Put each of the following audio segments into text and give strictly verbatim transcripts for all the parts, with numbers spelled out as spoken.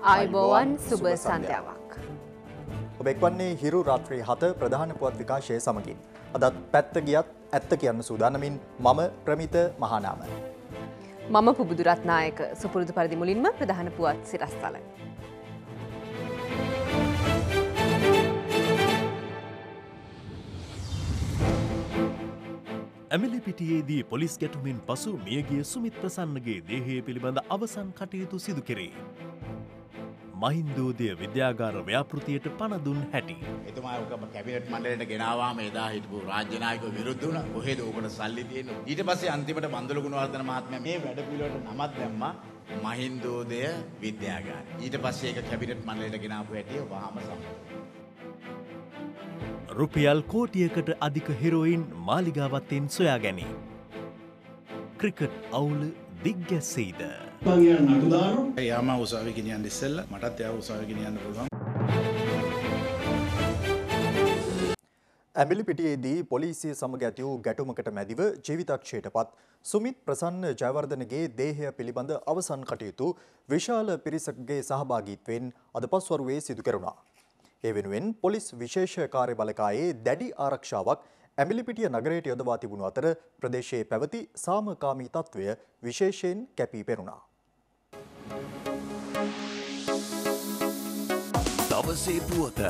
ආයුබෝවන් සුබ සන්ධ්‍යාවක්. ඔබ එක්වන්නේ හිරු රාත්‍රී හත ප්‍රධාන පුවත් විකාශය සමගින්. අදත් පැත්ත ගියත් ඇත්ත කියන්න සූදානමින් මම ප්‍රමිත මහානාම. මම පුබුදු රත්නායක. සුපුරුදු පරිදි මුලින්ම ප්‍රධාන පුවත් සිරස්තල. ඇමිලිපිටියේදී පොලිස් ගැටුමින් පසු මියගිය සුමිත් ප්‍රසන්නගේ දේහය පිළිබඳ අවසන් කටයුතු සිදු කෙරේ. මහින්දෝදය විද්‍යාගාර ව්‍යාපෘතියට පණ දුන් හැටි. එතුමා ඔක කැබිනට් මණ්ඩලයට ගෙනාවාම එදා හිටපු රාජ්‍ය නායකයෝ විරුද්ධ වුණා. කොහෙද ඔකට සල්ලි තියෙන්නේ? ඊට පස්සේ අන්තිමට බන්දුල ගුණවර්ධන මහත්මයා මේ වැඩ පිළිවෙලට නමක් දැම්මා මහින්දෝදය විද්‍යාගාරය. ඊට පස්සේ ඒක කැබිනට් මණ්ඩලයට ගෙනාවු හැටි වහාම සම්මත. රුපියල් කෝටියකට අධික හෙරෝයින් මාලිගාවත්තෙන් සොයා ගැනීම. ක්‍රිකට් අවුල දිග්ගැස්සෙයිද? යාම උසාවි ගෙනියන්න ඉස්සෙල්ලා මටත් එයාව උසාවි ගෙනියන්න පුළුවන්. ඇමිලිපිටියේදී පොලිසිය සමග ඇති වූ ගැටුමකට මැදිව ජීවිතක්ෂයට පත් සුමිත් ප්‍රසන්න ජයවර්ධනගේ දේහය පිළිබඳ අවසන් කටයුතු විශාල පිරිසකගේ සහභාගීත්වයෙන් අද පස්වරුවේ සිදු කෙරුණා. ඒ වෙනුවෙන් පොලිස් විශේෂ කාර්ය බලකායේ දැඩි ආරක්ෂාවක් ඇමිලිපිටිය නගරයට යොදවා තිබුණු අතර ප්‍රදේශයේ පැවති සාමකාමී තත්ත්වය විශේෂයෙන් කැපී පෙනුණා. දවසේ පුවත.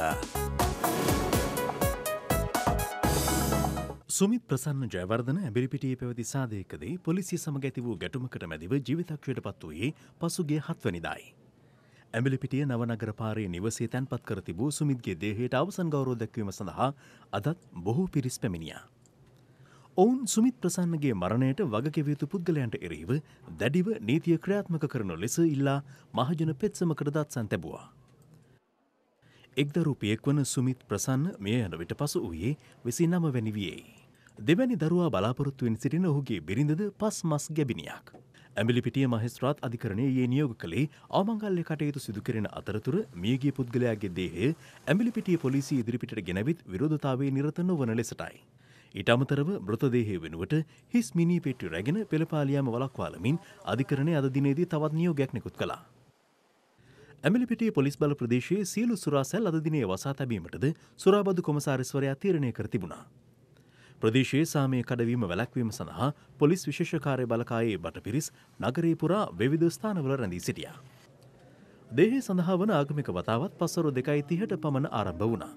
සුමිත් ප්‍රසන්න ජයවර්ධන ඇඹිලිපිටියේ පැවති සාදයකදී පොලිසිය සමග ඇති වූ ගැටුමකට මැදිව ජීවිතක්ෂයට පත් වූයේ පසුගිය හත්වැනිදායි. ඇඹිලිපිටිය නවනගර පාරේ නිවසේ තැන්පත් කර තිබූ සුමිත්ගේ දේහයට අවසන් ගෞරව දැක්වීම සඳහා අදත් බොහෝ පිරිස් පැමිණියා. ඔවුන් සුමිත් ප්‍රසන්නගේ මරණයට වගකිව යුතු පුද්ගලයන්ට එරෙහිව දැඩිව නීතිය ක්‍රියාත්මක කරන ලෙස ඉල්ලා මහජන පෙත්සමකට දත්සන් තැබුවා. එක් දරුපියෙක් වන සුමිත් ප්‍රසන්න මිය යන විට පසු වූයේ විසිනම වැනි වියේයි. දෙවැනි දරුවා බලාපොරොත්තුවෙන් සිටින ඔහුගේ බිරිඳද පස් මස් ගැබිනියක්. ඇඹිලිපිටිය මහේස්ත්‍රාත් අධිකරණයේ ඊයේ නියෝග කළේ අවමංගල්‍ය කටයුතු සිදු කෙරෙන අතරතුර මියගිය පුද්ගලයාගේ දේහය ඇඹිලිපිටිය පොලිසිය ඉදිරිපිටට ගෙනවිත් විරෝධතාවයේ නිරත නොවන ලෙසටයි. ඊට අමතරව මෘතදේහය වෙනුවට හිස් මිනී පෙට්ටිය රැගෙන පෙළපාලියාම වළක්වාලමින් අධිකරණය අද දිනේදී තවත් නියෝගයක් නිකුත් කළා. ඇඹිලිපිටිය පොලිස් බල ප්‍රදේශයේ සියලු සුරාසැල් අද දිනේ වසා තැබීමටද සුරාබදු කොමසාරිස්වරයා තීරණය කර තිබුණා. ප්‍රදේශයේ සාමය කඩවීම වැළැක්වීම සඳහා පොලිස් විශේෂ කාර්ය බලකායේ බටපිරිස් නගරේ පුරා විවිධ ස්ථානවල රැඳී සිටියා. දේහය සඳහා වන ආගමික වතාවත් පස්වරු දෙකයි තිහට පමණ ආරම්භ වුණා.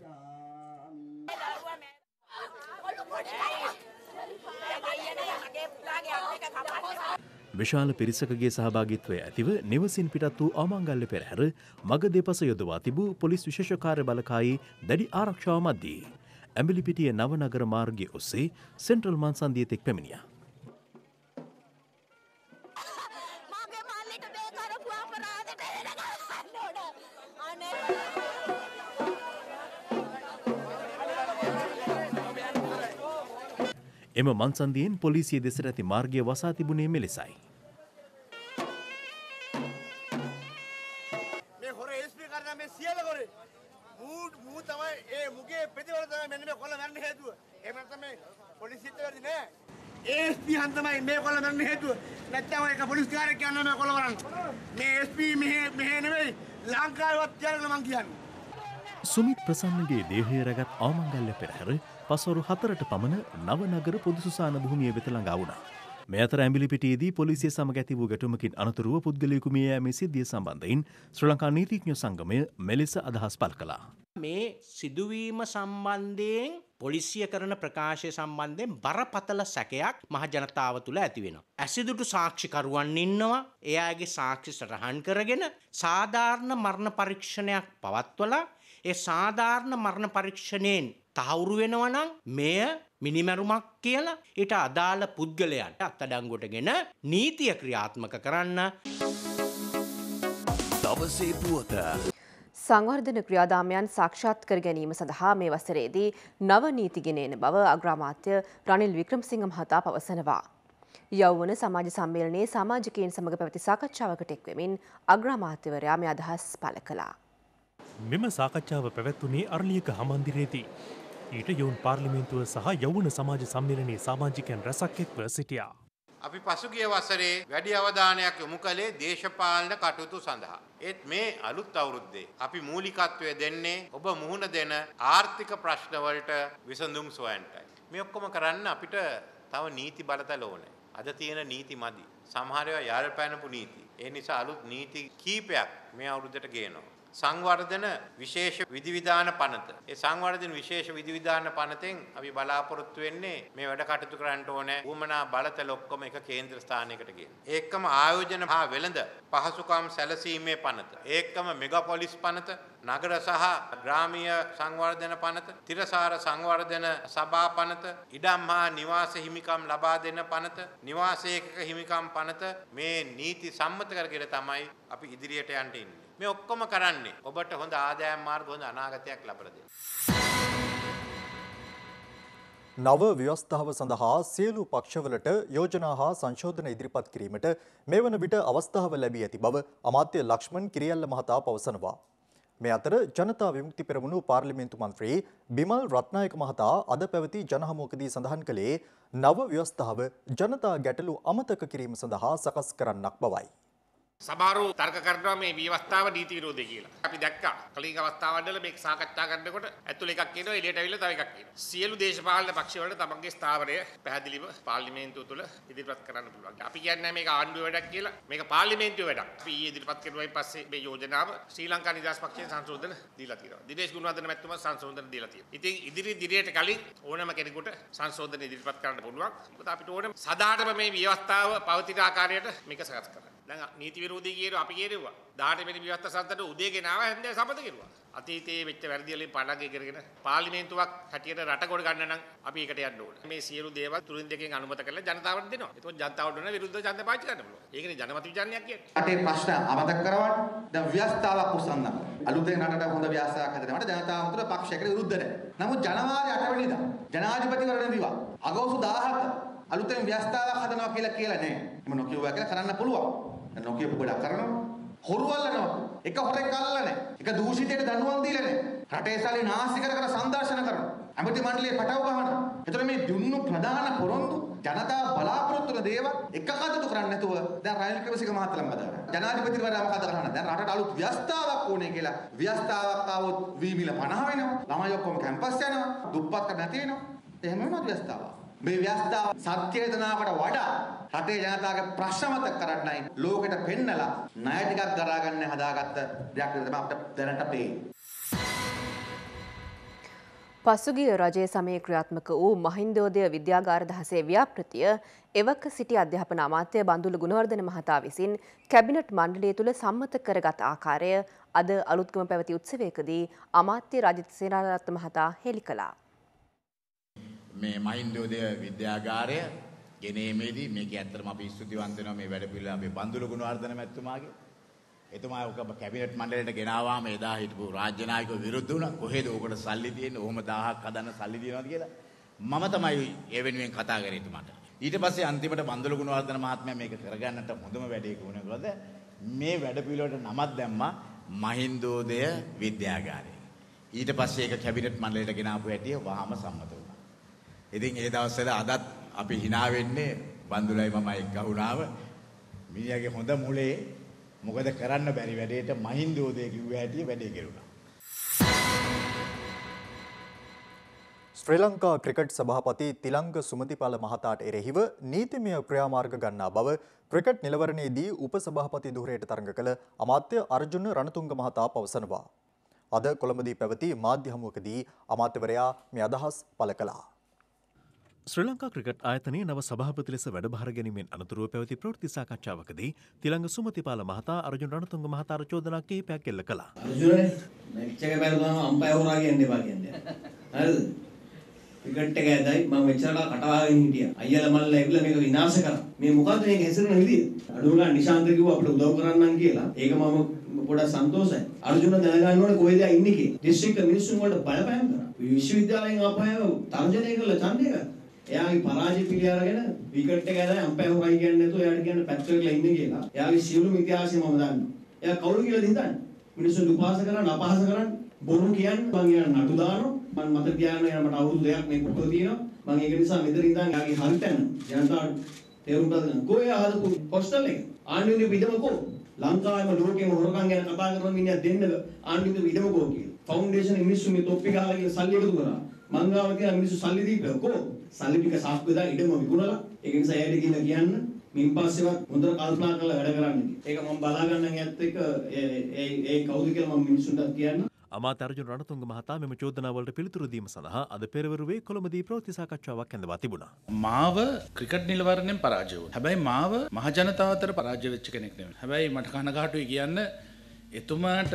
විශාල පිරිසකගේ සහභාගීත්වය ඇතිව නිවසින් පිටත් වූ අවමංගල්‍ය පෙරහැර මග දෙපස යොදවා තිබූ පොලිස් විශේෂ කාර්ය බලකායේ දැඩි ආරක්ෂාව මැද්දේ ඇඹිලිපිටිය නවනගර මාර්ගයේ ඔස්සේ සෙන්ට්‍රල් මන්සන්දිය තෙක් පැමිණියා. එම මන්සන්දියෙන් පොලිසිය දෙසට ඇති මාර්ගය වසා තිබුණේ මෙලෙසයි. ඒඑස්පී හන්දමයි මේ කොල්ල මරන්න හේතුව. නැත්නම් ඒක පොලිස් කාර්යයක් කියන්න මේ කොල්ල කරන්න. මේ එස්පී මෙහෙ මෙහෙ නෙවෙයි ලංකාවේවත් කියලා මං කියන්නේ. සුමිත් ප්‍රසන්නගේ දේහය රැගත් අවමංගල්‍ය පෙරහැර පස්වරු හතරට පමණ නවනගර පොදු සුසාන භූමිය වෙත ළඟා වුණා. මේ අතර ඇඹිලිපිටියේදී පොලිසිය සමග ඇති වූ ගැටුමකින් අනතුරුව පුද්ගලයෙකු මිය යාමේ සිද්ධිය සම්බන්ධයෙන් ශ්‍රී ලංකා නීතිඥ සංගමය මෙලෙස අදහස් පළ කළා. මේ සිදුවීම සම්බන්ධයෙන් පොලිසිය කරන ප්‍රකාශය සම්බන්ධයෙන් බරපතල සැකයක් මහ ජනතාව තුළ ඇති වෙනවා. ඇසිදුටු සාක්ෂිකරුවන් ඉන්නවා. එයාගේ සාක්ෂි සටහන් කරගෙන සාධාරණ මරණ පරීක්ෂණයක් පවත්වලා ඒ සාධාරණ මරණ පරීක්ෂණයෙන් තහවුරු වෙනවා නම් මෙය මිනිමැරුමක් කියලා ඊට අදාළ පුද්ගලයන්ට අත්අඩංගුවටගෙන නීතිය ක්‍රියාත්මක කරන්න. දවසේ පුවත. සංවර්ධන ක්‍රියාදාමයන් සාක්ෂාත් කර ගැනීම සඳහා මේ වසරේදී නව නීති ගෙන එන බව අග්‍රාමාත්‍ය රනිල් වික්‍රමසිංහ මහතා පවසනවා. යෞවන සමාජ සම්මේලනයේ සමාජිකයන් සමග පැවති සාකච්ඡාවකට එක්වෙමින් අග්‍රාමාත්‍යවරයා මේ අදහස් පළ කළා. මෙම සාකච්ඡාව පැවැත්වුණේ අරලියක හමන්දිරේදී. ඊට යොවුන් පාර්ලිමේන්තුව සහ යෞවන සමාජ සම්මේලනයේ සමාජිකයන් රැසක් එක්ව සිටියා. අපි පසුගිය වසරේ වැඩි අවධානයක් යොමු කළේ දේශපාලන කටයුතු සඳහා. ඒත් මේ අලුත් අවුරුද්දේ අපි මූලිකත්වය දෙන්නේ ඔබ මුහුණ දෙන ආර්ථික ප්‍රශ්න වලට විසඳුම් සොයන්නයි. මේ ඔක්කොම කරන්න අපිට තව නීති බලතල ඕනේ. අද තියෙන නීති මදි. සමහර ඒවා යාල් පැනපු නීති. ඒ නිසා අලුත් නීති කීපයක් මේ අවුරුද්දට ගේනවා. සංවර්ධන විශේෂ විධිවිධාන පනත. ඒ සංවර්ධන විශේෂ විධිවිධාන පනතෙන් අපි බලාපොරොත්තු වෙන්නේ මේ වැඩ කටයුතු කරන්න ඕනේ. උවමනා බලතල ඔක්කොම එක කේන්ද්‍ර ස්ථානයකට ගේන්න. ඒකම ආයෝජන හා වෙළඳ පහසුකම් සැලසීමේ පනත. ඒකම මෙගාපොලිස් පනත, නගර සහ ග්‍රාමීය සංවර්ධන පනත, තිරසාර සංවර්ධන සභා පනත, ඉඩම් හා නිවාස හිමිකම් ලබා දෙන පනත, නිවාස ඒකක හිමිකම් පනත මේ නීති සම්මත කරගෙන තමයි අපි ඉදිරියට යන්න ඉන්නේ. මේ ඔක්කොම කරන්නේ ඔබට හොඳ ආදායම් මාර්ග හොඳ අනාගතයක් ලබා දෙන්න. නව ව්‍යවස්ථාව සඳහා සියලු පක්ෂවලට යෝජනා හා සංශෝධන ඉදිරිපත් කිරීමට මේ වන විට අවස්ථාව ලැබී ඇති බව අමාත්‍ය ලක්ෂ්මන් කිරියල්ල මහතා පවසනවා. මේ අතර ජනතා විමුක්ති පෙරමුණු පාර්ලිමේන්තු මන්ත්‍රී බිමල් රත්නායක මහතා අද පැවති ජනහමුවකදී සඳහන් කළේ නව ව්‍යවස්ථාව ජනතා ගැටලු අමතක කිරීම සඳහා සකස් කරන්නක් බවයි. සමහරව තර්ක කරනවා මේ විවස්ථාව නීති විරෝධී කියලා. අපි දැක්කා කලින් අවස්ථාවවල මේක සාකච්ඡා කරනකොට ඇතුළේ එකක් කියනවා එළියට ඇවිල්ලා තව එකක් කියනවා. සියලු දේශපාලන පක්ෂවලට තමන්ගේ ස්ථාවරය පැහැදිලිව පාර්ලිමේන්තුව තුළ ඉදිරිපත් කරන්න පුළුවන්. අපි කියන්නේ මේක ආණ්ඩුවේ වැඩක් කියලා. මේක පාර්ලිමේන්තුවේ වැඩක්. අපි ඊයේ ඉදිරිපත් කරුවායින් පස්සේ මේ යෝජනාව ශ්‍රී ලංකා නිදහස් පක්ෂයෙන් සංශෝධන දීලා තියෙනවා. දිනේෂ් ගුණවර්ධන මැතිතුමා සංශෝධන දීලා තියෙනවා. ඉතින් ඉදිරි දිරියට කලින් ඕනම කෙනෙකුට සංශෝධන ඉදිරිපත් කරන්න පුළුවන්. මොකද අපිට ඕන සදාටම මේ ව්‍යවස්ථාව පවතින ආකාරයට මේක සකස් කරන්න. දැන් නීති විරෝධී කියනවා අපි කියනවා දහඅට වෙනි ව්‍යවස්ථා සම්පතට උදේ ගෙනාව හැන්දෑ සමත කෙරුවා. අතීතයේ වෙච්ච වැරදි වලින් පාඩම් ඉගෙනගෙන පාර්ලිමේන්තුවක් හැටියට රට කොට ගන්න නම් අපි ඒකට යන්න ඕනේ. මේ සියලු දේවල් තුලින් දෙකෙන් අනුමත කරලා ජනතාවට දෙනවා. ඒකෝ ජනතාවට උන විරුද්ධ ඡන්ද පාවිච්චි කරන්න පුළුවන්. ඒකනේ ජනමත විචාරණයක් කියන්නේ. රටේ ප්‍රශ්න අමතක කරවන්න දැන් ව්‍යවස්ථාවක් උස්සන්න. අලුතෙන් රටට හොඳ ව්‍යවස්ථාවක් හදනවට ජනතාව තුළ පක්ෂයකට විරුද්ධ නැහැ. නමුත් ජනවාරි අට වෙනිදා ජනාධිපතිවරණ දිවා අගෝස්තු දාහත අලුතෙන් ව්‍යවස්ථාවක් හදනවා කියලා කියලා නෑ. එම නොකියුවා කියලා කරන්න පුළුවන්. නොකියපු ගොඩක් කරනවා. හොරුවල්ලනවා. එක හොරෙක් අල්ලන්නේ. එක දූෂිතයට දඬුවම් දීලා නැහැ. රටේ සල්ලි නාස්ති කර කර සංදර්ශන කරනවා. ඇමති මණ්ඩලයේ පටව ගහනවා. ඒතර මේ දුන්නු ප්‍රධාන පොරොන්දු ජනතාව බලාපොරොත්තු වෙන දේවල් එක කටයුතු කරන්නේ නැතුව දැන් රනිල් වික්‍රමසිංහ මහත්තයා ළඟ දානවා. ජනාධිපතිවරයා මොකද කරන්නේ? දැන් රටට අලුත් ව්‍යවස්ථාවක් ඕනේ කියලා. ව්‍යවස්ථාවක් ආවොත් වීමිල පනහ වෙනවා. ළමයි ඔක්කොම කැම්පස් යනවා. දුප්පත් නැති වෙනවා. එහෙම වෙනවද ව්‍යවස්ථාවක්? මේ ව්‍යවස්ථාව සත්‍ය වේදනාවකට වඩා රටේ ජනතාවගේ ප්‍රශ්න මත කරන්නයි ලෝකෙට පෙන්නලා ණය ටිකක් දරා ගන්න හදාගත්ත දෙයක් තමයි අපිට දැනට පේන්නේ. පසුගිය රජයේ සමයේ ක්‍රියාත්මක වූ මහින්දෝදය විද්‍යාගාර දහසේ ව්‍යාපෘතිය එවක සිටි අධ්‍යාපන අමාත්‍ය බන්දුල ගුණවර්ධන මහතා විසින් කැබිනට් මණ්ඩලය තුළ සම්මත කරගත් ආකාරය අද අලුත්ගම පැවති උත්සවයකදී අමාත්‍ය රාජිත සේනාරත්න මහතා හෙළි කළා. මේ මහින්දෝදය විද්‍යාගාරය ගෙනීමේදී මේක ඇත්තටම අපි ස්තුතිවන්ත වෙනවා මේ වැඩ පිළිවෙල අපේ බන්දුල ගුණවර්ධන මැතිතුමාගේ. එතුමා ඔක කැබිනට් මණ්ඩලයට ගෙනාවාම එදා හිටපු රාජ්‍ය නායකව විරුද්ධ වුණා. කොහෙද ඕකට සල්ලි තියෙන්නේ? ඔහොම දහයක් හදන්න සල්ලි තියෙනවද කියලා. මම තමයි ඒ වෙනුවෙන් කතා කරේ එතුමාට. ඊට පස්සේ අන්තිමට බන්දුල ගුණවර්ධන මහත්මයා මේක කරගන්නට හොඳම වැඩේ කොහොමද කළාද? මේ වැඩ පිළිවෙලට නමක් දැම්මා මහින්දෝදය විද්‍යාගාරය. ඊට පස්සේ ඒක කැබිනට් මණ්ඩලයට ගෙනාපු හැටි වහාම සම්මත වුණා. ඉතින් ඒ දවස්වල අදත් අපි hina වෙන්නේ බන්දුලයි මමයි එක්ක වුණාම මිනිහාගේ හොඳ මුලේ මොකද කරන්න බැරි වැඩේට මහින්දෝදය කිව්ව හැටි වැඩේ කෙරුණා. ශ්‍රී ලංකා ක්‍රිකට් සභාපති තිලංග සුමතිපාල මහතාට එරෙහිව නීතිමය ක්‍රියාමාර්ග ගන්නා බව ක්‍රිකට් නිලවරණයේදී උපසභාපති ධුරයට තරඟ කළ අමාත්‍ය අර්ජුන රණතුංග මහතා පවසනවා. අද කොළඹදී පැවති මාධ්‍ය හමුවකදී අමාත්‍යවරයා මේ අදහස් පළ කළා. ශ්‍රී ලංකා ක්‍රිකට් ආයතනයේ නව සභාපති ලෙස වැඩබාර ගැනීමෙන් අනතුරුව පැවති ප්‍රවෘත්ති සාකච්ඡාවකදී තිලංග සුමතිපාල මහතා අර්ජුන රණතුංග මහතාට චෝදනා කිහිපයක් එල්ල කළා. අර්ජුනනේ මැච් එක බැලුවම අම්පයර් හොරා කියන්නේ එපා කියන්නේ. හරිද? ක්‍රිකට් එක ඇදයි මම මෙච්චරලා කටවාගෙන හිටියා. අයියලා මල්ලා ඇවිල්ලා මේක විනාශ කරා. මේ මොකද්ද මේක හැසිරෙන විදිය? අඩුවලා නිශාන්ත කිව්වා අපිට උදව් කරන්නම් කියලා. ඒක මම පොඩක් සන්තෝෂයි. අර්ජුන දැනගන්න ඕනේ කොහෙද ඉන්නේ කියලා. ඩිස්ට්‍රික්ට් මිනිස්සුන් වලට බලපෑම් කරා. විශ්වවිද්‍යාලයෙන් ආපහු තර්ජනය කරලා ඡන්දය ගත්තා. එයාගේ පරාජය පිළි අරගෙන විකට් එක ඇදලා අම්පයර් හොරයි කියන්නේ නැතුව එයාට කියන්නේ පැත්ත කරලා ඉන්නේ කියලා. එයාගේ සියලුම ඉතිහාසය මම දන්නවා. එයා කවුරු කියලාද හිතන්නේ? මිනිස්සුන් උපහාස කරන අපහාස කරන බොරු කියන්නේ මං එයාට නඩු දානවා. මම මතක තියාගෙන යන මට අවුරුදු දෙකක් මේ කොට තියෙනවා. මම ඒක නිසා මෙතන ඉඳන් එයාගේ හරිතන ජනතාවට තේරුම් ගන්න කොහේ ආදපු පොස්ටල් එක ආණ්ඩුවේ පිටමකෝ ලංකාවේම ලෝකෙම හොරකම් ගැන කතා කරන මිනිහා දෙන්න ආණ්ඩුවේ පිටමකෝ කියලා ෆවුන්ඩේෂන් මිනිස්සු මේ තොප්පි ගහලා කියලා සල්ලි එකතු කරා මංගාව කියලා මිනිස්සු සල්ලි දීපුවා සල්ලි ටික සාෆ් කරලා ඉඩම විකුණලා ඒක නිසා ඇයිද කියලා කියන්න මින් පස්සේවත් හොඳට කල්පනා කරලා වැඩ කරන්න ඒක මම බලා ගන්න ඇත්ත එක ඒ ඒ කවුද කියලා මම මිනිස්සුන්ට කියන්න අමාත්‍ය අර්ජුන රණතුංග මහතා මෙම චෝදනාවලට පිළිතුරු දීම සඳහා අද පෙරවරුවේ කොළඹදී ප්‍රවෘත්ති සාකච්ඡාවක් ඇඳවා තිබුණා. මාව ක්‍රිකට් නිලවරණයෙන් පරාජය වුණා. හැබැයි මාව මහ ජනතාව අතර පරාජය වෙච්ච කෙනෙක් නෙමෙයි. හැබැයි මට කනගාටුයි කියන්න එතුමාට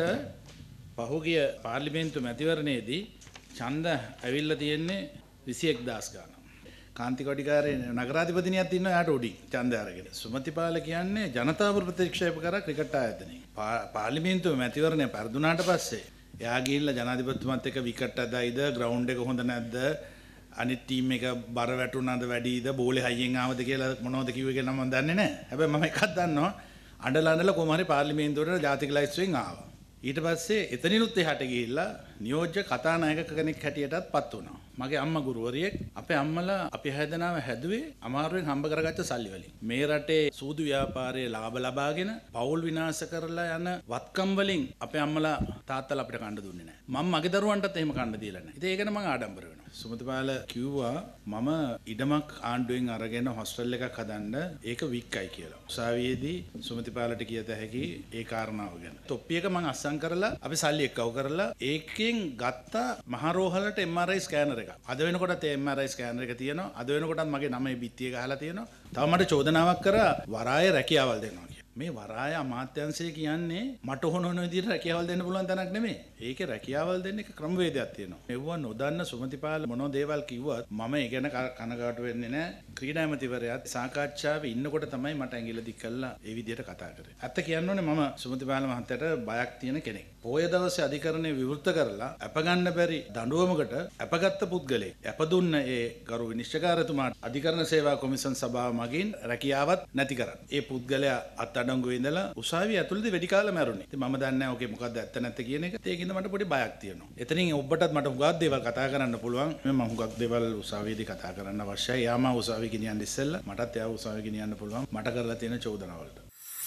පහුගිය පාර්ලිමේන්තු මැතිවරණයේදී ඡන්ද ඇවිල්ලා තියෙන්නේ විසි එක් දහස් ගාණක්. කාන්තිකොඩිකාරේ නගරාධිපතිනියක් ඉන්නවා යාට උඩින් ඡන්ද අරගෙන. සුමතිපාල කියන්නේ ජනතාව ප්‍රතික්ෂේප කරා ක්‍රිකට් ආයතනයේ. පාර්ලිමේන්තු මැතිවරණය පෙරදුනාට පස්සේ එයා ගිහිල්ලා ජනාධිපතිතුමත් එක්ක විකට් අදයිද ග්‍රවුන්ඩ් එක හොඳ නැද්ද අනිත් ටීම් එක බර වැටුණාද වැඩිද බෝලේ හයියෙන් ආවද කියලා මොනවද කිව්වේ කියලා මම දන්නේ නැහැ. හැබැයි මම එකක් දන්නවා අඬලා අඬලා කොහොම හරි පාර්ලිමේන්තුවට ජාතික ලයිස්ට්ුවෙන් ආවා. ඊට පස්සේ එතනිනුත් එහාට ගිහිල්ලා නියෝජ්‍ය කතානායක කෙනෙක් හැටියටත් පත් වුණා. මගේ අම්මා ගුරුවරියෙක් අපේ අම්මලා අපි හැදනාව හැදුවේ අමාරුවෙන් හම්බ කරගත්ත සල්ලි වලින්. මේ රටේ සූදු ව්‍යාපාරයේ ලාභ ලබාගෙන පවුල් විනාශ කරලා යන වත්කම් වලින් අපේ අම්මලා තාත්තලා අපිට කන්න දුන්නේ නැහැ. මම මගේ දරුවන්ටත් එහෙම කන්න දීලා නැහැ. ඉතින් ඒක ගැන මම ආඩම්බර වෙනවා. සුමතිපාල කිව්වා මම ඉඩමක් ආණ්ඩුවෙන් අරගෙන හොස්ටල් එකක් හදන්න ඒක වික්කයි කියලා. උසාවියේදී සුමතිපාලට කියත හැකි ඒ කාරණාව ගැන. තොප්පි එක මම අස්සම් කරලා අපි සල්ලි එක්කව කරලා ඒකෙන් ගත්ත මහරෝහලට එම් ආර් ආයි ස්කෑනර් එක. අද වෙනකොටත් ඒ එම් ආර් ආයි ස්කෑනර් එක තියෙනවා. අද වෙනකොටත් මගේ නමේ බිත්තිය ගහලා තියෙනවා. තව මට චෝදනාවක් කරා වරාය රැකියාවල් දෙනවා කියලා. මේ වරාය අමාත්‍යංශය කියන්නේ මට ඕන ඕන විදිහට රැකියාවල් දෙන්න පුළුවන් තැනක් නෙමෙයි. ඒකේ රැකියාවල් දෙන්න එක ක්‍රමවේදයක් තියෙනවා. මෙවුව නොදන්න සුමතිපාල මොනෝ දේවල් කිව්වත් මම ඒ ගැන කනගාටු වෙන්නේ නැහැ. ක්‍රීඩා ඇමතිවරයාත් සාකච්ඡාවේ ඉන්නකොට තමයි මට ඇඟිල්ල දික් කළා ඒ විදිහට කතා කරේ. ඇත්ත කියන්න ඕනේ මම සුමතිපාල මහත්තයාට බයක් තියෙන කෙනෙක්. පොය දවසේ අධිකරණය විවෘත කරලා අප ගන්න බැරි දඬුවමකට අපගත්ත පුද්ගලෙක් අප දුන්න ඒ ගරු විනිශ්චයකාරතුමාට අධිකරණ සේවා කොමිසම් සභාව මගින් රැකියාවත් නැති කරා. ඒ පුද්ගලයා අත්අඩංගුවේ ඉඳලා උසාවිය ඇතුළතදී වැඩි කාලෙම ඇරුණේ. ඉතින් මම දන්නේ නැහැ ඔකේ මොකද්ද ඇත්ත නැත්ත කියන එක. ඒකින්ද මට පොඩි බයක් තියෙනවා. එතනින් ඔබටත් මට හුඟක් දේවල් කතා කරන්න පුළුවන්. මම හුඟක් දේවල් උසාවියේදී කතා කරන්න අවශ්‍යයි. යාම උසාවිය ගෙනියන්න ඉස්සෙල්ලා මටත් එයාව උසාවිය ගෙනියන්න පුළුවන්. මට කරලා තියෙන චෝදනාවලට.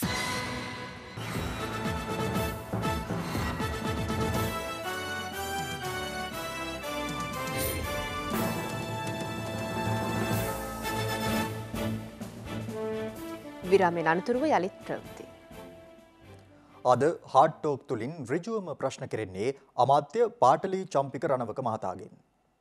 විරාමයෙන් අනතුරුව යළිත් ප්‍රවෘත්ති. අද හාඩ් ටෝක් තුලින් ඍජුවම ප්‍රශ්න කෙරෙන්නේ අමාත්‍ය පාටලී චම්පික රණවක මහතාගෙන්.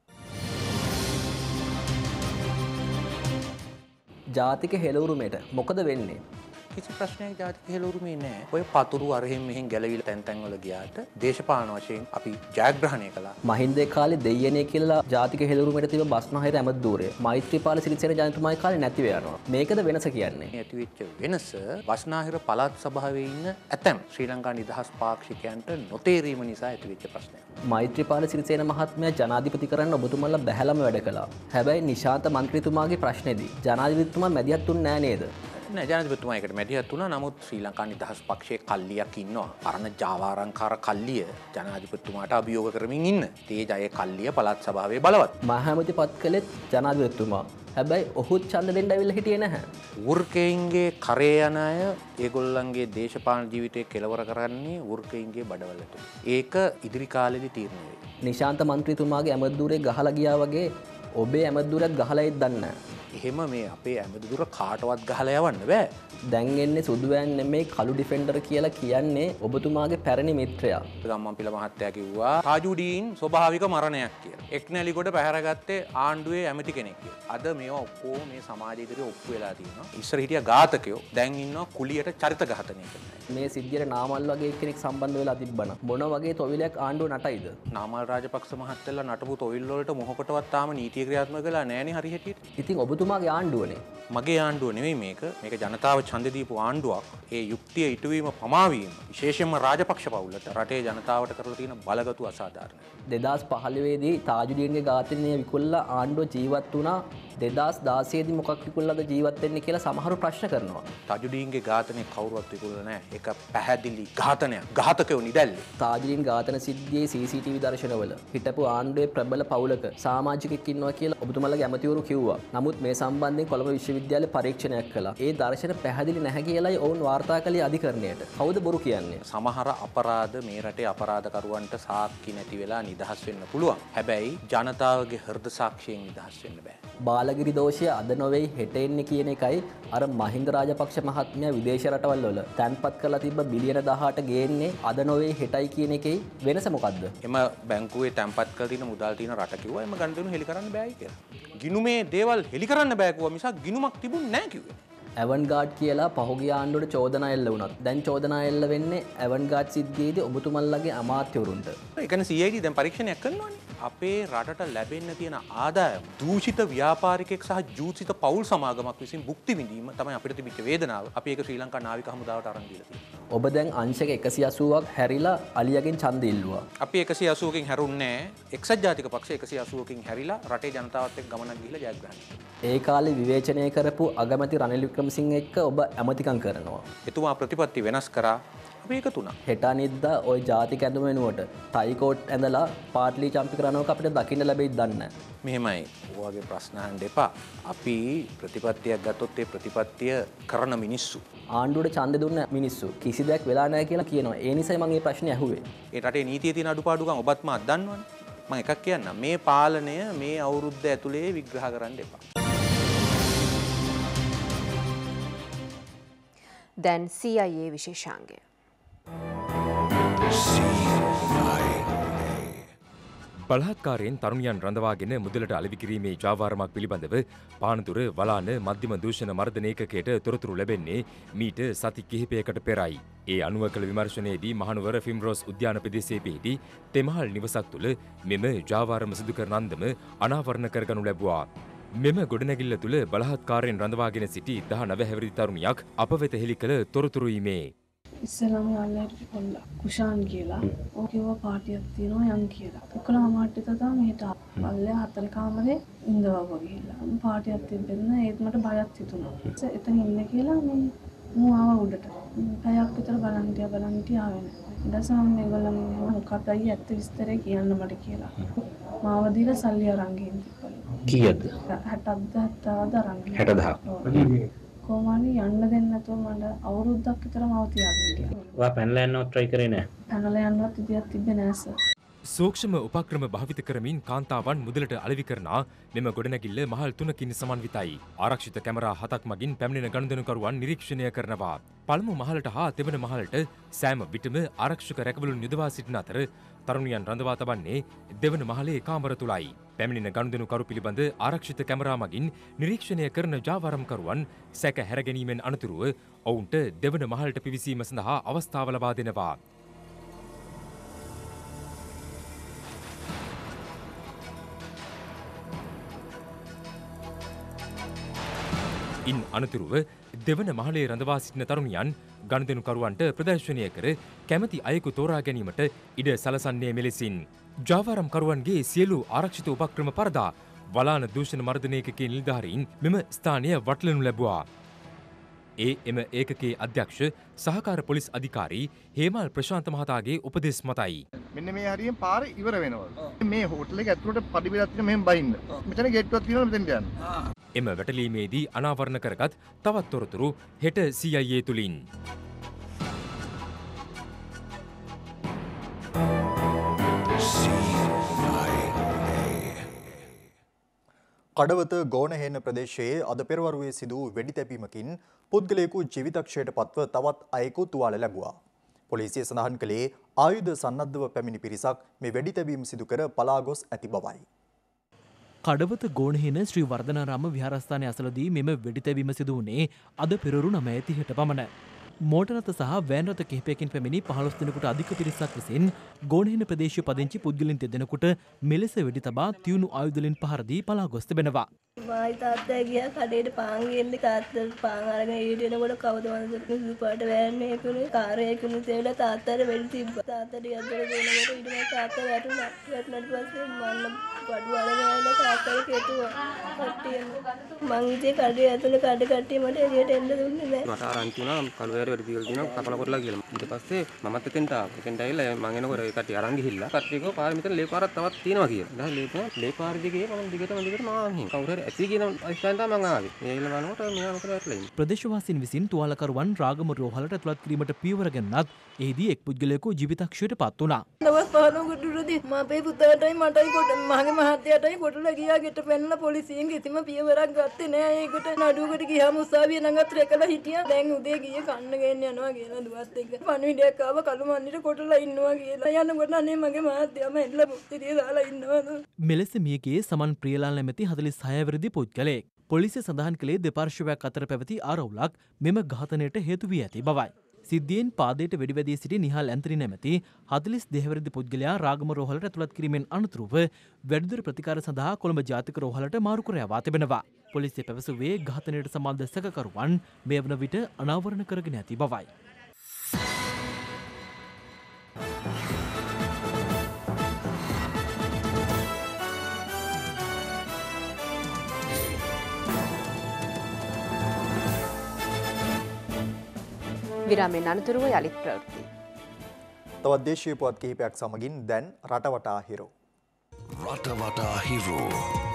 ජාතික හෙළවුරුමේට මොකද වෙන්නේ? කිසි ප්‍රශ්නයක් ජාතික හෙළවුරුමේ නැහැ. ඔය පතුරු අරහෙන් මෙහෙන් ගැලවිලා තැන් තැන් වල ගියාට දේශපාලන වශයෙන් අපි ජයග්‍රහණය කළා. මහින්දේ කාලේ දෙයියනේ කියලා ජාතික හෙළවුරුමේට තිබ්බ බස්නාහිර ඇමති ධූරය මෛත්‍රීපාල සිරිසේන ජනතුමාගේ කාලේ නැතිව යනවා. මේකද වෙනස කියන්නේ? ඇති වෙච්ච වෙනස බස්නාහිර පළාත් සභාවේ ඉන්න ඇතැම් ශ්‍රී ලංකා නිදහස් පාක්ෂිකයන්ට නොතේරීම නිසා ඇති වෙච්ච ප්‍රශ්නයක්. මෛත්‍රීපාල සිරිසේන මහත්මයා ජනාධිපති කරන්න ඔබතුමාලා බැහැලම වැඩ කළා. හැබැයි නිශාන්ත මන්ත්‍රීතුමාගේ ප්‍රශ්නේදී ජනාධිපතිතුමා මැදිහත් තුන්නේ නෑ නේද? නෑ ජනාධිපතිතුමා ඒකට මැදිහත් වුණා. නමුත් ශ්‍රී ලංකා නිදහස් පක්ෂයේ කල්ලියක් ඉන්නවා. පරණ ජාවාරංකාර කල්ලිය ජනාධිපතිතුමාට අභියෝග කරමින් ඉන්න. ඒ ජය කල්ලිය පළාත් සභාවේ බලවත්. මහමැති පත් කළෙත් ජනාධිපතිතුමා. හැබැයි ඔහුත් ඡන්ද දෙන්න ඇවිල්ලා හිටියේ නැහැ. වෘකයින්ගේ කරේ යන අය ඒගොල්ලන්ගේ දේශපාලන ජීවිතය කෙලවර කරන්නේ වෘකයින්ගේ බඩවලට. ඒක ඉදිරි කාලෙදි තීරණය වෙයි. නිශාන්ත මන්ත්‍රීතුමාගේ ඇමතිදුරේ ගහලා ගියා වගේ ඔබේ ඇමතිදුරත් ගහලා ඉද දන්නේ නැහැ. එහෙම මේ අපේ ඇමතිදුර කාටවත් ගහලා යවන්න බෑ. දැන් එන්නේ සුදු වෑන් නෙමෙයි කළු ඩිෆෙන්ඩර් කියලා කියන්නේ ඔබතුමාගේ පැරණි මිත්‍රයා. ගම්මන්පිල මහත්තයා කිව්වා තාජුඩීන් ස්වභාවික මරණයක් කියලා. එක්නැලිකොට පැහැරගත්තේ ආණ්ඩුවේ ඇමති කෙනෙක් කියලා. අද මේවා ඔක්කොම මේ සමාජය ඉදිරියේ ඔප්පු වෙලා තියෙනවා. ඉස්සර හිටිය ඝාතකයෝ දැන් ඉන්නවා කුලියට චරිත ඝාතනය කරනවා. මේ සිද්ධියට නාමල් වගේ කෙනෙක් සම්බන්ධ වෙලා තිබ්බනම් මොන වගේ තොවිලයක් ආණ්ඩුව නටයිද? නාමල් රාජපක්ෂ මහත්තයලා නටපු තොවිල් වලට මොහොකටවත් තාම නීතිය ක්‍රියාත්මක වෙලා නැහැනේ හරි හැටියට. ඉතින් ඔබතුමාගේ ආණ්ඩුවනේ. මගේ ආණ්ඩුව නෙවෙයි මේක. මේක ජනතාව ඡන්ද දීපු ආණ්ඩුවක්. ඒ යුක්තිය ඉටුවීම පමාවීම විශේෂයෙන්ම රාජපක්ෂ පවුලට රටේ ජනතාවට කරලා තියෙන බලගතු අසාධාරණයි. දෙදාස් පහළොව දී තාජුදීන්ගේ ඝාතනය විකුල්ලා ආණ්ඩුව ජීවත් වුණා දෙදාස් දාසය දී මොකක් විකුණලාද ජීවත් වෙන්නේ කියලා සමහරු ප්‍රශ්න කරනවා. තාජුඩීන්ගේ ඝාතනය කවුරුවත් විකුණලා නැහැ. ඒක පැහැදිලි ඝාතනයක්. ඝාතකයෝ නිදැල්ලේ. තාජුඩීන් ඝාතන සිද්ධියේ සී සී ටී වී දර්ශනවල හිටපු ආණ්ඩුවේ ප්‍රබල පවුලක සමාජිකෙක් ඉන්නවා කියලා ඔබතුමාලගේ ඇමතිවරු කිව්වා. නමුත් මේ සම්බන්ධයෙන් කොළඹ විශ්වවිද්‍යාලය පරීක්ෂණයක් කළා. ඒ දර්ශන පැහැදිලි නැහැ කියලායි ඔවුන් වාර්තා කළේ අධිකරණයට. කවුද බොරු කියන්නේ? සමහර අපරාධ මේ රටේ අපරාධකරුවන්ට සාක්ෂි නැති වෙලා නිදහස් වෙන්න පුළුවන්. හැබැයි ජනතාවගේ හෘද සාක්ෂියෙන් නිදහස් වෙන්න බෑ. බාලගිරි දෝෂය අද නොවේ හෙට එන්නේ කියන එකයි අර මහින්ද රාජපක්ෂ මහත්මයා විදේශ රටවල් වල තැන්පත් කරලා තිබ්බ බිලියන දහඅට ගේන්නේ අද නොවේ හෙටයි කියන එකේ වෙනස මොකද්ද? එම බැංකුවේ තැන්පත් කරලා තියෙන මුදල් තියෙන රට කිව්වා එම ගනුදෙනු හෙලි කරන්න බෑයි කියලා. ගිණුමේ දේවල් හෙලි කරන්න බෑ කිව්වා මිසක් ගිණුමක් තිබුණ නැහැ කිව්වේ. ඇවන්ගාඩ් කියලා පහුගිය ආණ්ඩුවට චෝදනා එල්ල වුණත් දැන් චෝදනා එල්ල වෙන්නේ ඇවන්ගාඩ් සිද්ධියේදී ඔබතුමන්ලගේ අමාත්‍යවරුන්ට. ඒ කියන්නේ සී අයි ඩී දැන් පරීක්ෂණයක් කරනවානේ. අපේ රටට ලැබෙන්න තියෙන ආදායම දූෂිත ව්‍යාපාරිකයෙක් සහ ජූතිත පවුල් සමාගමක් විසින් භුක්ති විඳීම තමයි අපිට තිබිච්ච වේදනාව. අපි ඒක ශ්‍රී ලංකා නාවික හමුදාවට අරන් දීලා තියෙනවා. ඔබ දැන් අංශක එකසිය අසූවක් හැරිලා අලියගෙන් ඡන්ද ඉල්ලුවා. අපි එකසිය අසූවකින් හැරුන්නේ එක්සත් ජාතික පක්ෂය එකසිය අසූවකින් හැරිලා රටේ ජනතාවත් එක්ක ගමනක් ගිහිලා ජයග්‍රහණය කළා. ඒ කාලේ විවේචනය කරපු අගමැති රනිල් වික්‍රමසිංහ එක්ක ඔබ ඇමතිකම් කරනවා. එතුමා ප්‍රතිපත්ති වෙනස් කරා. අපි එකතු වුණා. හෙට අනිද්දා ওই ජාතික ඇඳුම වෙනුවට ටයි කෝට් ඇඳලා පාට්ලි චම්පි කරනවක අපිට දකින්න ලැබෙයිද දන්නේ නැහැ. මෙහෙමයි. ඔයගේ ප්‍රශ්න අහන්න එපා. අපි ප්‍රතිපත්තියක් ගත්තොත් ඒ ප්‍රතිපත්තිය කරන මිනිස්සු ආණ්ඩුවට ඡන්ද දුන්න මිනිස්සු කිසි දෙයක් වෙලා නැහැ කියලා කියනවා. ඒ නිසයි මම මේ ප්‍රශ්නේ අහුවේ. ඒ රටේ නීතියේ තියෙන අඩුපාඩුකම් ඔබත් මාත් දන්නවනේ. මම එකක් කියන්නම්. මේ පාලනය මේ අවුරුද්ද ඇතුලේ විග්‍රහ කරන්න එපා. දැන් සී අයි ඒ විශේෂාංගය. බලහත්කාරයෙන් තරුණියන් රඳවාගෙන මුදලට අලෙවි කිරීමේ ජාවාරමක් පිළිබඳව පානදුර වලාන මධ්‍යම දූෂණ මර්දන ඒකකයට තොරතුරු ලැබෙන්නේ මීට සති කිහිපයකට පෙරයි. ඒ අනුව කළ විමර්ශනයේදී මහනුවර ෆිම්රෝස් උද්‍යාන ප්‍රදේශයේ පිහිටි තෙමහල් නිවසක් තුළ මෙම ජාවාරම සිදු කරන අන්දම අනාවරණ කරගනු ලැබුවා. මෙම ගොඩනැගිල්ල තුළ බලහත්කාරයෙන් රඳවාගෙන සිටි දහනව හැවිරි තරුණියක් අප වෙත හෙළි කළ තොරතුරු ීමේ. ඉස්සෙල්ලාම යාළුවාට පොල්ලා කුෂාන් කියලා ඕකේව පාටියක් තියෙනවා යන් කියලා. ඔක්කොම මාට්ටේ තදා මෙහෙට පල්ලෙහා හතර කාමරේ ඉඳවව ගිහිල්ලා. පාටියක් තිබෙන්න ඒත් මට බයක් හිතුණා. එතන ඉන්න කියලා මේ මූ ආව උඩට. පැයක් විතර බලන් තියා බලන් තියා ආවේ නැහැ. ඊට පස්සේ මම මේගොල්ලන් මොකක්ද අයියේ ඇත්ත විස්තරේ කියන්න මට කියලා. මාව දීලා සල්ලි අරන් ගිහින් තිබ්බලු. කීයද? හැටක් දහයක් අරන් ගිහින්. හැට දහයක්. කොහොමරි යන්න දෙන්න නැතුව මට අවුරුද්දක් විතර මාව තියාගෙන හිටියා. ඔයා පැනලා යන්නවත් try කරේ නෑ? පැනලා යන්නවත් ඉදියක් තිබ්බේ නෑ සර්. සූක්ෂම උපක්‍රම භාවිත කරමින් කාන්තාවන් මුදලට අලෙවි කරනා මෙම ගොඩනැගිල්ල මහල් තුනකින් සමන්විතයි. ආරක්ෂිත කැමරා හතක් මගින් පැමිණෙන ගනුදෙනුකරුවන් නිරීක්ෂණය කරනවා. පළමු මහලට හා තෙවන මහලට සෑම විටම ආරක්ෂක රැකවලුන් යොදවා සිටින අතර තරුණියන් රඳවා තබන්නේ දෙවන මහලේ කාමර තුලයි. පැමිණෙන ගනුදෙනුකරු පිළිබඳ ආරක්ෂිත කැමරා මගින් නිරීක්ෂණය කරන ජාවාරම්කරුවන් සැක හැරගැනීමෙන් අනතුරුව ඔවුන්ට දෙවන මහලට පිවිසීම සඳහා අවස්ථාව ලබා දෙනවා. ඉන් අනතුරුව දෙවන මහලේ රඳවා සිටින තරුණියන් ගනුදෙනුකරුවන්ට ප්‍රදර්ශනය කර කැමති අයෙකු තෝරා ගැනීමට ඉඩ සලසන්නේ මෙලෙසින්. ජාවාරම්කරුවන්ගේ සියලු ආරක්ෂිත උපක්‍රම පරදා වලාන දූෂණ මර්දන ඒකකයේ නිලධාරීන් මෙම ස්ථානය වටලනු ලැබුවා. ඒ එම ඒකකයේ අධ්‍යක්ෂ සහකාර පොලිස් අධිකාරී හේමල් ප්‍රශාන්ත මහතාගේ උපදෙස් මතයි. මෙන්න මේ හරියෙන් පාර ඉවර වෙනවා. මේ හෝටල් එක ඇතුළට පඩිබිලක් තියෙන මෙහෙම බයින්න. මෙතන ගේට්ටුවක් තියෙනවා මෙතෙන්ට යන්න. එම වැටලීමේදී අනාවරණ කරගත් තවත් තොරතුරු හෙට සී අයි ඒ තුලින්. කඩවත ගෝනහේන ප්‍රදේශයේ අද පෙරවරුවේ සිදු වූ වෙඩි තැබීමකින් පුද්ගලයෙකු ජීවිතක්ෂයට පත්ව තවත් අයෙකු තුවාල ලැබුවා. පොලිසිය සඳහන් කළේ ආයුධ සන්නද්ධව පැමිණි පිරිසක් මේ වෙඩි තැබීම සිදු කර පලා ගොස් ඇති බවයි. කඩවත ගෝනහේන ශ්‍රී වර්ධනාරාම විහාරස්ථානය අසලදී මෙම වෙඩි තැබීම සිදු වුණේ අද පෙරවරු නවය තිහට පමණ. මෝටරත සහ වෑන් රථ කිහිපයකින් පැමිණි පහළොස් දෙනෙකුට අධික පිරිසක් විසින් ගෝනහේන ප්‍රදේශීය පදිංචි පුද්ගලයන් දෙදෙනෙකුට මෙලෙස වෙඩි තබා තියුණු ආයුධ වලින් පහර දී පලා ගොස් තිබෙනවා. මායි තාත්තා ගියා කඩේට පාන් ගෙන්න තාත්තා පාන් අරගෙන ඊට එනකොට කවුද වන්ද සුදු පාට වෑන් එකනේ කාර් එකනේ තේවලා තාත්තට වෙඩි තිබ්බා. තාත්තට යද්දර දෙනකොට ඊට පස්සේ තාත්තා වැටුණා. වැටුණාට පස්සේ මම බඩු අරගෙන තාත්තට කෙටුවා කට්ටියම. මං ඉතින් කඩේ ඇතුලේ කඩ කට්ටිය මට එළියට එන්න දුන්නේ නැහැ. මට ආරංචි වුණා කළුවෑරේ වැඩි දියුල් දිනවා කපල කොටලා කියලා. ඊට පස්සේ මමත් එතෙන්ට ආවා. එතෙන්ට ඇවිල්ලා මං එනකොට ඒ කට්ටිය අරන් ගිහිල්ලා කට්ටිය කෝ පාර මෙතන ලේ පාරක් තවත් තියෙනවා කියලා. දැන් ලේ පාර ලේ පාර දිගේ මම දිගටම දිගටම ආවා මෙහෙම. කවුරු හරි ඇති කියන අයිස්තෙන් තමයි මං ආවේ. මේ ඇවිල්ලා බලනකොට මෙයා මොකද වැටලා ඉන්නේ. ප්‍රදේශවාසීන් විසින් තුවාලකරුවන් රාගම රෝහලට ඇතුළත් කිරීමට පියවර ගන්නත් එහිදී එක් පුද්ගලයෙකු ජීවිතක්ෂයට පත් වුණා. දවස් පහනකට දුරදී මගේ පුතාටයි මටයි කොට මගේ මහත්තයාටයි කොටලා ගියා ගෙට පෙන්නලා පොලිසියෙන් කිසිම පියවරක් ගත්තේ නෑ. ඒකට නඩුවකට ගියාම උසාවිය නඟත් රැකලා හිටියා. දැන් උදේ ගියේ කන්න ගේන්න යනවා කියලා දුවත් එක්ක. පණිවිඩයක් ආව කළු මන්නිට කොටලා ඉන්නවා කියලා. යනකොට අනේ මගේ මහත්තයාම එල්ල මුක්තිය දාලා ඉන්නවා. මෙලෙස මියගේ සමන් ප්‍රියලාල් නැමැති හතළිස් හය වෙනිදි පුද්ගලයෙක්. පොලිසිය සඳහන් කළේ දෙපාර්ශ්වයක් අතර පැවති ආරවුලක් මෙම ඝාතනයට හේතු වී ඇති බවයි. සිද්ධියෙන් පාදයට වෙඩිවැදී සිටි නිහාල් ඇන්තනි නැමැති හතළිස් දෙක වෙනිදි පුද්ගලයා රාගම රෝහලට ඇතුළත් කිරීමෙන් අනතුරුව වැඩිදුර ප්‍රතිකාර සඳහා කොළඹ ජාතික රෝහලට මාරු කර යවා තිබෙනවා. පොලිසිය පැවසුවේ ඝාතනයට සම්බන්ධ සැකකරුවන් මේ වන විට අනාවරණ කරගෙන ඇති බවයි. විරාමයෙන් අනතුරුව යළිත් ප්‍රවෘත්ති. තවත් දේශීය පුවත් කිහිපයක් සමගින් දැන් රටවටා හිරෝ. රටවටා හිරෝ.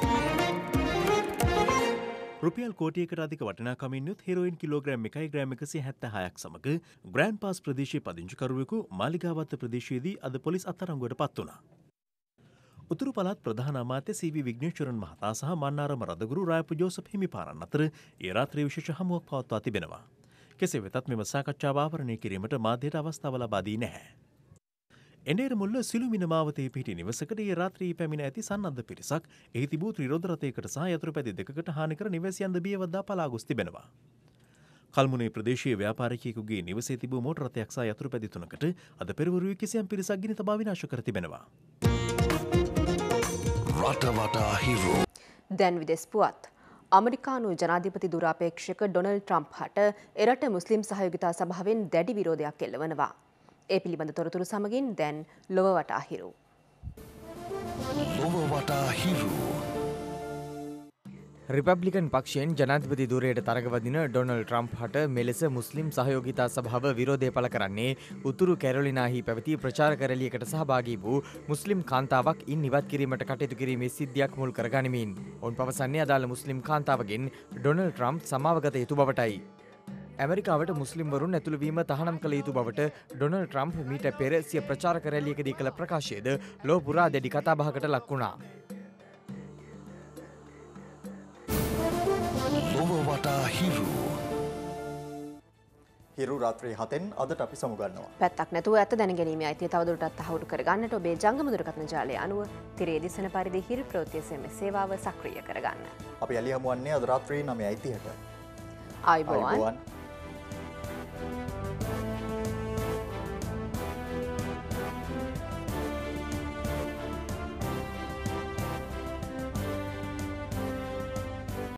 රුපියල් කෝටියකට අධික වටිනාකමින් යුත් හෙරෝයින් කිලෝග්‍රෑම් එකයි ග්‍රෑම් එකසිය හැත්තෑහයක් සමග ග්‍රෑන්ඩ් පාස් ප්‍රදේශයේ පදිංචිකරුවෙකු මාලිගාවත්ත ප්‍රදේශයේදී අද පොලිස් අත්අඩංගුවට පත් වුණා. උතුරු පළාත් ප්‍රධාන අමාත්‍ය සී.වී. විග්නේශ්වරන් මහතා සහ මන්නාරම රදගුරු රායපු ජෝසප් හිමිපාණන් අතර ඒ රාත්‍රියේ විශේෂ හමුවක් පවත්වා තිබෙනවා. කෙසේ වෙතත් මෙම සාකච්ඡාව ආවරණය කිරීමට මාධ්‍යයට අවස්ථාව ලබා දී නැහැ. එනේර මුල්ල සිළුමිණ මාවතේ පිහිටි නිවසකට ඒ රාත්‍රියේ පැමිණ ඇති සන්නද්ධ පිරිසක් එහි තිබූ ත්‍රිරෝද රථයකට සහ යතුරුපැදි දෙකකට හානි කර නිවැසියන්ද බියවද්දා පලා ගොස් තිබෙනවා. කල්මුනේ ප්‍රදේශීය ව්‍යාපාරිකයෙකුගේ නිවසේ තිබූ මෝටර රථයක් සහ යතුරුපැදි තුනකට අද පෙරවරුවේ කිසියම් පිරිසක් ගිනි තබා විනාශ කර තිබෙනවා. රටවටා හිරෝ. දැන් විදෙස් පුවත්. අමරිකානු ජනාධිපති දුරාපේක්ෂක ඩොනල්ඩ් ට්‍රම්ප් හට එරට මුස්ලිම් සහයෝගිතා සභාවෙන් දැඩි විරෝධයක් එල්ලවනවා. ඒ පිළිබඳ තොරතුරු සමගින් දැන් ලොව වටා හිරු. ලොව වටා හිරු. රිපබ්ලිකන් පක්ෂයෙන් ජනාධිපති ධුරයට තරගවදින ඩොනල්ඩ් ට්‍රම්ප් හට මෙලෙස මුස්ලිම් සහයෝගිතා සභාව විරෝධය පළ කරන්නේ උතුරු කැරොලිනාහි පැවති ප්‍රචාරක රැළියකට සහභාගී වූ මුස්ලිම් කාන්තාවක් ඉන් ඉවත් කිරීමට කටයුතු කිරීමේ සිද්ධියක් මුල් කරගනිමින්. ඔවුන් පවසන්නේ අදාළ මුස්ලිම් කාන්තාවගෙන් ඩොනල්ඩ් ට්‍රම්ප් සමාවගත යුතු බවටයි. ඇමරිකාවට මුස්ලිම්වරුන් ඇතුළු වීම තහනම් කළ යුතු බවට ඩොනල්ඩ් ට්‍රම්ප් මීට පෙර සිය ප්‍රචාරක රැළියකදී කළ ප්‍රකාශයද ලොව පුරා දැඩි කතාබහකට ලක් වුණා. ලොව වටා හිරු. හිරු රාත්‍රී හතෙන් අදට අපි සමුගන්නවා. පැත්තක් නැතුව ඇත්ත දැනගැනීමේ අයිතිය තවදුරටත් තහවුරු කරගන්නට ඔබේ ජංගම දුරකථන ජාලය අනුව තිරේ දිසන පරිදි හිරු ප්‍රවෘත්ති එස් එම් එස් සේවාව සක්‍රිය කරගන්න. අපි එළිය හමු වන්නේ අද රාත්‍රී නවයයි තිහට. ආයුබෝවන්.